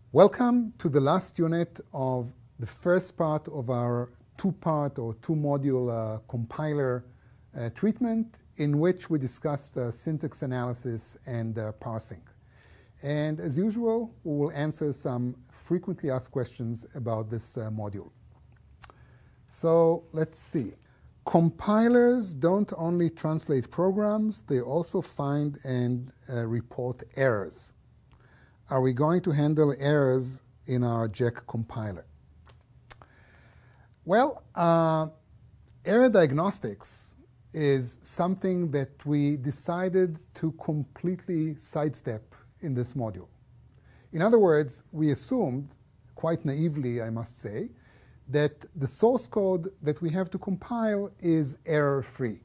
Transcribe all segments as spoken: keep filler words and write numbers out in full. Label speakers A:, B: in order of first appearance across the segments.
A: Welcome to the last unit of the first part of our two-part or two-module uh, compiler uh, treatment, in which we discussed uh, syntax analysis and uh, parsing. And as usual, we will answer some frequently asked questions about this uh, module. So let's see. Compilers don't only translate programs, they also find and uh, report errors. Are we going to handle errors in our Jack compiler? Well, uh, error diagnostics is something that we decided to completely sidestep in this module. In other words, we assumed, quite naively I must say, that the source code that we have to compile is error-free.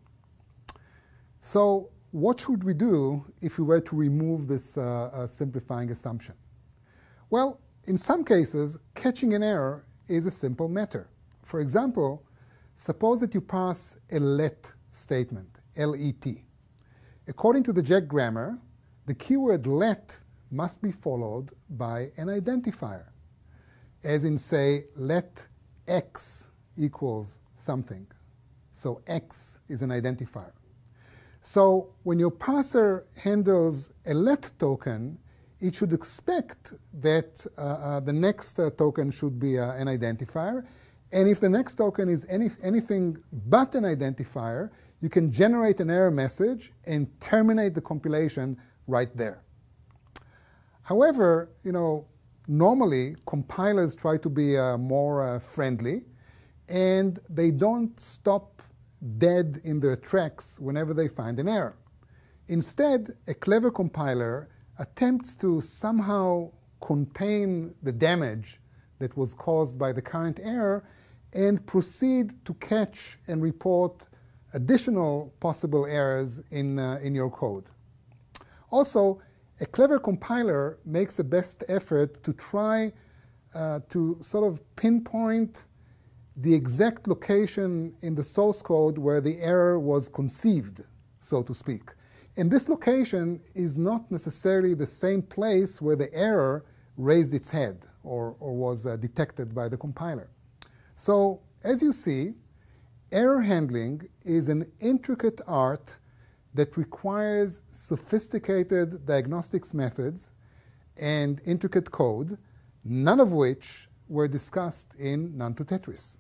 A: So what should we do if we were to remove this uh, uh, simplifying assumption? Well, in some cases, catching an error is a simple matter. For example, suppose that you pass a let statement, L E T. According to the Jack grammar, the keyword let must be followed by an identifier, as in, say, let x equals something. So x is an identifier. So when your parser handles a let token, it should expect that uh, uh, the next uh, token should be uh, an identifier. And if the next token is any, anything but an identifier, you can generate an error message and terminate the compilation right there. However, you know, normally compilers try to be uh, more uh, friendly, and they don't stop dead in their tracks whenever they find an error. Instead, a clever compiler attempts to somehow contain the damage that was caused by the current error and proceed to catch and report additional possible errors in, uh, in your code. Also, a clever compiler makes a best effort to try uh, to sort of pinpoint the exact location in the source code where the error was conceived, so to speak. And this location is not necessarily the same place where the error raised its head or, or was uh, detected by the compiler. So, as you see, error handling is an intricate art that requires sophisticated diagnostics methods and intricate code, none of which were discussed in None to Tetris.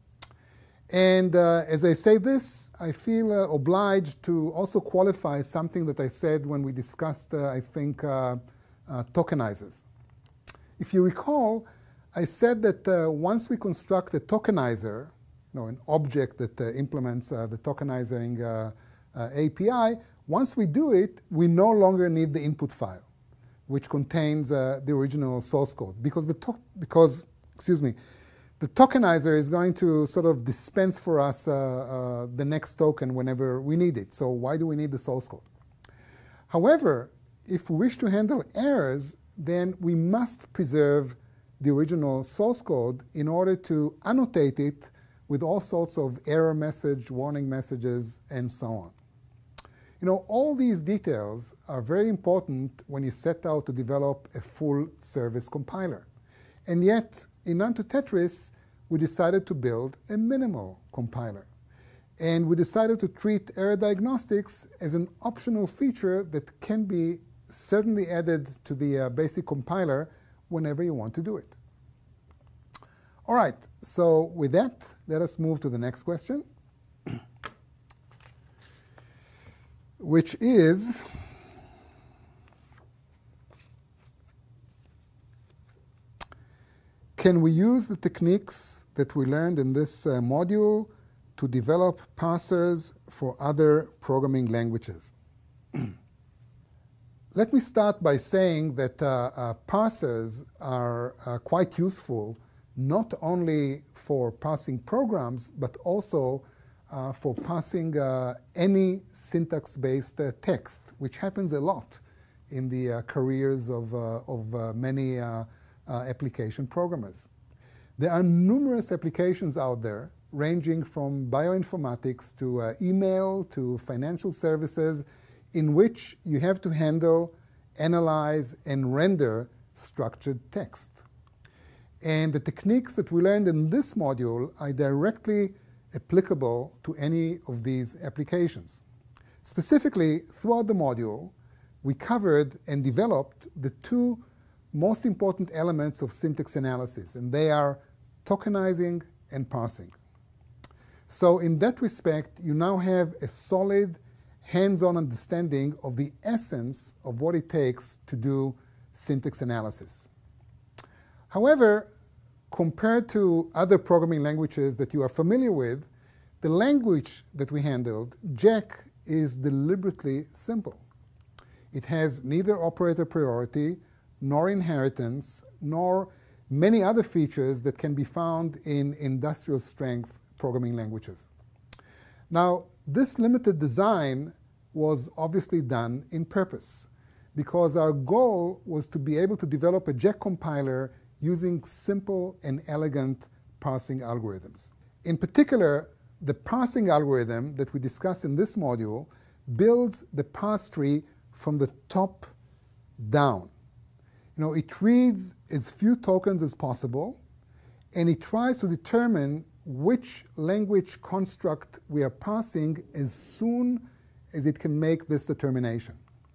A: And uh, as I say this, I feel uh, obliged to also qualify something that I said when we discussed, uh, I think, uh, uh, tokenizers. If you recall, I said that uh, once we construct a tokenizer, you know, an object that uh, implements uh, the tokenizing uh, uh, A P I, once we do it, we no longer need the input file, which contains uh, the original source code, because the to because excuse me. The tokenizer is going to sort of dispense for us uh, uh, the next token whenever we need it. So why do we need the source code? However, if we wish to handle errors, then we must preserve the original source code in order to annotate it with all sorts of error message, warning messages, and so on. You know, all these details are very important when you set out to develop a full service compiler. And yet, in None to Tetris, we decided to build a minimal compiler. And we decided to treat error diagnostics as an optional feature that can be certainly added to the uh, basic compiler whenever you want to do it. All right, so with that, let us move to the next question, which is, can we use the techniques that we learned in this uh, module to develop parsers for other programming languages? Let me start by saying that uh, uh, parsers are uh, quite useful not only for parsing programs, but also uh, for parsing uh, any syntax-based uh, text, which happens a lot in the uh, careers of, uh, of uh, many uh, Uh, application programmers. There are numerous applications out there, ranging from bioinformatics to uh, email to financial services, in which you have to handle, analyze, and render structured text. And the techniques that we learned in this module are directly applicable to any of these applications. Specifically, throughout the module, we covered and developed the two most important elements of syntax analysis, and they are tokenizing and parsing. So in that respect, you now have a solid hands-on understanding of the essence of what it takes to do syntax analysis. However, compared to other programming languages that you are familiar with, the language that we handled, Jack, is deliberately simple. It has neither operator priority, nor inheritance, nor many other features that can be found in industrial strength programming languages. Now, this limited design was obviously done in purpose, because our goal was to be able to develop a Jack compiler using simple and elegant parsing algorithms. In particular, the parsing algorithm that we discussed in this module builds the parse tree from the top down. You know, it reads as few tokens as possible, and it tries to determine which language construct we are parsing as soon as it can make this determination.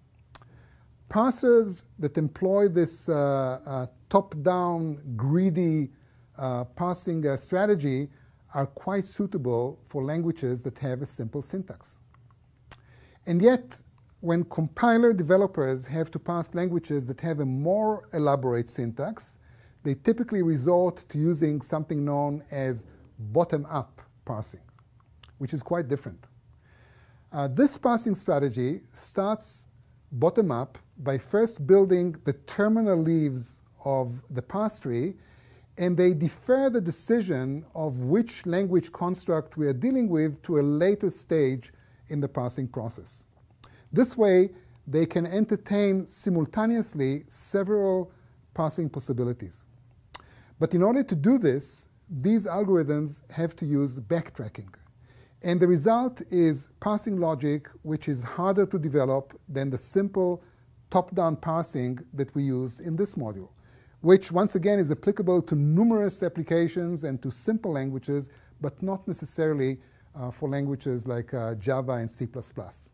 A: Parsers that employ this uh, uh, top-down, greedy uh, parsing uh, strategy are quite suitable for languages that have a simple syntax. And yet, when compiler developers have to parse languages that have a more elaborate syntax, they typically resort to using something known as bottom-up parsing, which is quite different. Uh, this parsing strategy starts bottom-up by first building the terminal leaves of the parse tree, and they defer the decision of which language construct we are dealing with to a later stage in the parsing process. This way, they can entertain simultaneously several parsing possibilities. But in order to do this, these algorithms have to use backtracking. And the result is parsing logic, which is harder to develop than the simple top-down parsing that we use in this module, which once again is applicable to numerous applications and to simple languages, but not necessarily uh, for languages like uh, Java and C plus plus.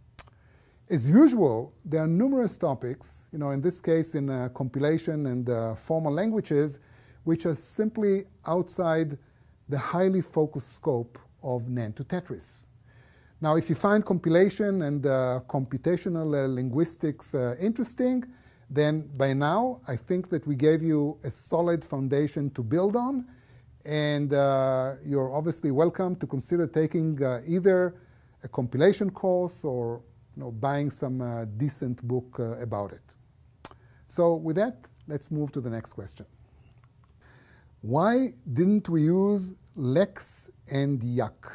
A: As usual, there are numerous topics, you know, in this case in uh, compilation and uh, formal languages, which are simply outside the highly focused scope of N A N to Tetris. Now, if you find compilation and uh, computational uh, linguistics uh, interesting, then by now I think that we gave you a solid foundation to build on, and uh, you're obviously welcome to consider taking uh, either a compilation course or you know, buying some uh, decent book uh, about it. So with that, let's move to the next question. Why didn't we use Lex and Yak?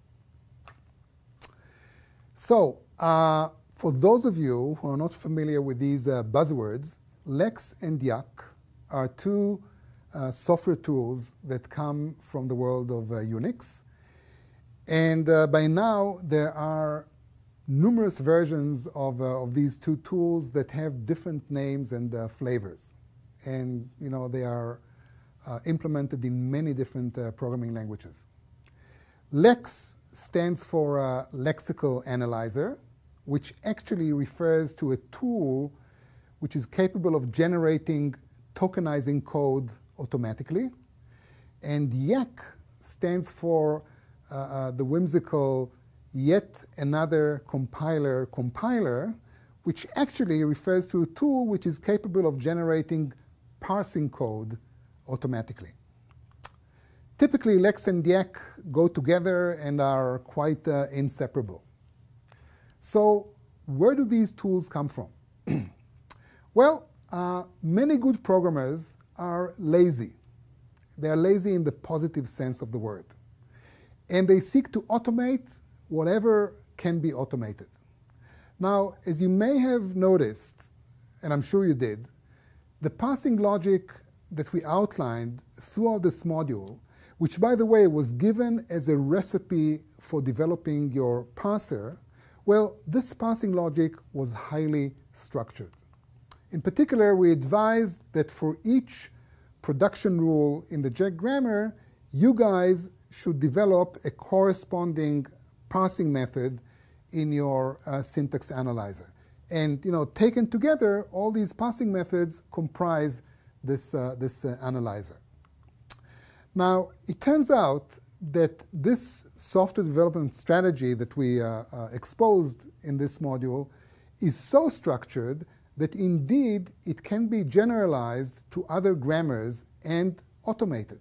A: So, uh, for those of you who are not familiar with these uh, buzzwords, Lex and Yak are two uh, software tools that come from the world of uh, Unix. And uh, by now, there are numerous versions of, uh, of these two tools that have different names and uh, flavors. And, you know, they are uh, implemented in many different uh, programming languages. Lex stands for uh, lexical analyzer, which actually refers to a tool which is capable of generating tokenizing code automatically. And Yak stands for uh, uh, the whimsical yet another compiler compiler, which actually refers to a tool which is capable of generating parsing code automatically. Typically, Lex and Yak go together and are quite uh, inseparable. So where do these tools come from? Well, uh, many good programmers are lazy. They are lazy in the positive sense of the word. And they seek to automate whatever can be automated. Now, as you may have noticed, and I'm sure you did, the parsing logic that we outlined throughout this module, which, by the way, was given as a recipe for developing your parser, well, this parsing logic was highly structured. In particular, we advised that for each production rule in the Jack grammar, you guys should develop a corresponding parsing method in your uh, syntax analyzer. And you know, taken together, all these parsing methods comprise this, uh, this uh, analyzer. Now, it turns out that this software development strategy that we uh, uh, exposed in this module is so structured that indeed it can be generalized to other grammars and automated.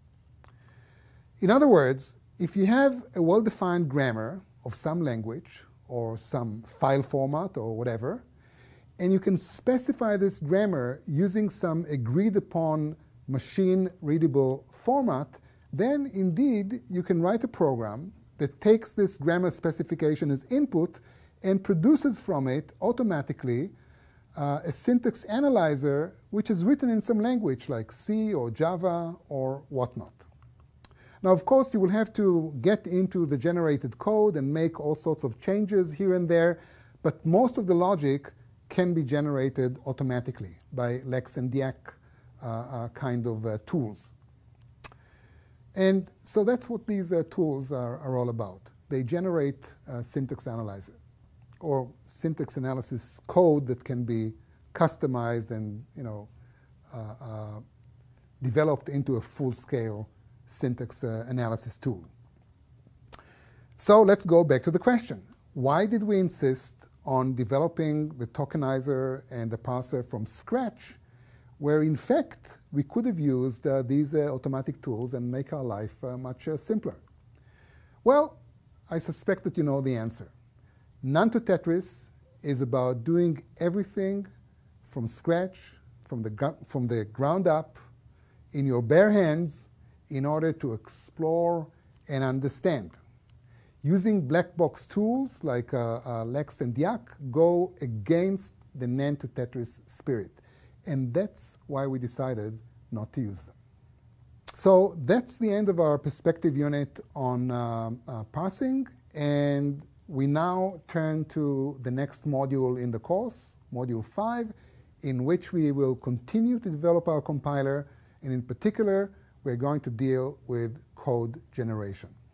A: In other words, if you have a well-defined grammar of some language or some file format or whatever, and you can specify this grammar using some agreed-upon machine-readable format, then indeed you can write a program that takes this grammar specification as input and produces from it automatically uh, a syntax analyzer which is written in some language like C or Java or whatnot. Now, of course, you will have to get into the generated code and make all sorts of changes here and there, but most of the logic can be generated automatically by Lex and Diak uh, uh, kind of uh, tools. And so that's what these uh, tools are, are all about. They generate uh, syntax analyzer, or syntax analysis code that can be customized and you know, uh, uh, developed into a full-scale syntax uh, analysis tool. So let's go back to the question. Why did we insist on developing the tokenizer and the parser from scratch, where in fact we could have used uh, these uh, automatic tools and make our life uh, much uh, simpler? Well, I suspect that you know the answer. None to Tetris is about doing everything from scratch, from the, from the ground up, in your bare hands, in order to explore and understand. Using black box tools like uh, uh, Lex and Diak go against the None to Tetris spirit. And that's why we decided not to use them. So that's the end of our perspective unit on uh, uh, parsing. And we now turn to the next module in the course, module five, in which we will continue to develop our compiler. And in particular, we're going to deal with code generation.